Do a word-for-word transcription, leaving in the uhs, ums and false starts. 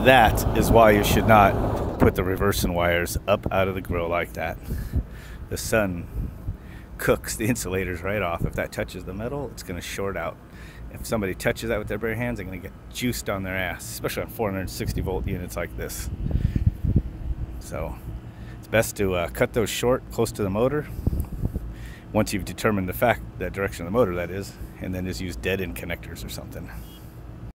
That is why you should not put the reversing wires up out of the grill like that. The sun cooks the insulators right off. If that touches the metal, it's going to short out. If somebody touches that with their bare hands, they're going to get juiced on their ass, especially on four hundred sixty volt units like this. So it's best to uh, cut those short close to the motor once you've determined the fact, the direction of the motor that is, and then just use dead end connectors or something.